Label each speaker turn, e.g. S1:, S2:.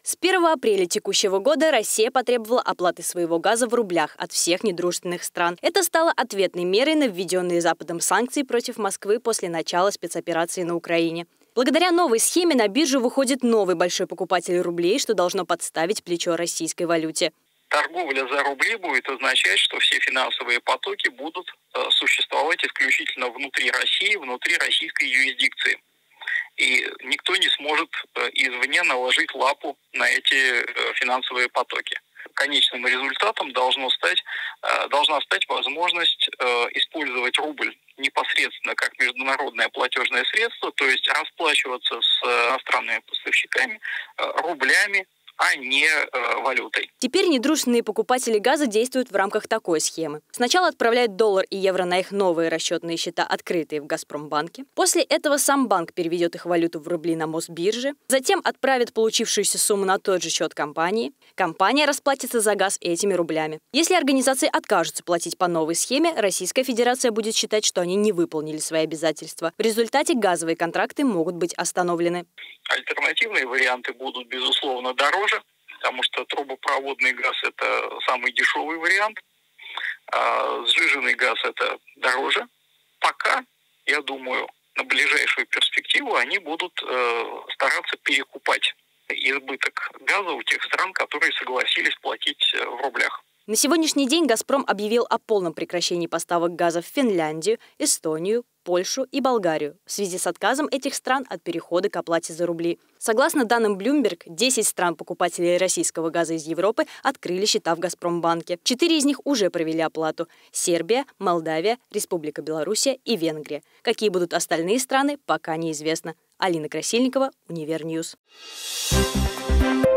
S1: С 1 апреля текущего года Россия потребовала оплаты своего газа в рублях от всех недружественных стран. Это стало ответной мерой на введенные Западом санкции против Москвы после начала спецоперации на Украине. Благодаря новой схеме на биржу выходит новый большой покупатель рублей, что должно подставить плечо российской валюте.
S2: Торговля за рубли будет означать, что все финансовые потоки будут существовать исключительно внутри России, внутри российской юрисдикции. И никто не сможет извне наложить лапу на эти финансовые потоки. Конечным результатом должна стать возможность использовать рубль непосредственно как международное платежное средство, то есть расплачиваться с иностранными поставщиками рублями, а не валютой.
S1: Теперь недружественные покупатели газа действуют в рамках такой схемы. Сначала отправляют доллар и евро на их новые расчетные счета, открытые в Газпромбанке. После этого сам банк переведет их валюту в рубли на Мосбирже. Затем отправит получившуюся сумму на тот же счет компании. Компания расплатится за газ этими рублями. Если организации откажутся платить по новой схеме, Российская Федерация будет считать, что они не выполнили свои обязательства. В результате газовые контракты могут быть остановлены.
S2: Альтернативные варианты будут, безусловно, дороже, потому что трубопроводный газ – это самый дешевый вариант, а сжиженный газ – это дороже. Пока, я думаю, на ближайшую перспективу они будут стараться перекупать избыток газа у тех стран, которые согласились платить в рублях.
S1: На сегодняшний день «Газпром» объявил о полном прекращении поставок газа в Финляндию, Эстонию, Польшу и Болгарию в связи с отказом этих стран от перехода к оплате за рубли. Согласно данным Bloomberg, 10 стран-покупателей российского газа из Европы открыли счета в Газпромбанке. 4 из них уже провели оплату – Сербия, Молдавия, Республика Белоруссия и Венгрия. Какие будут остальные страны, пока неизвестно. Алина Красильникова, Универньюз.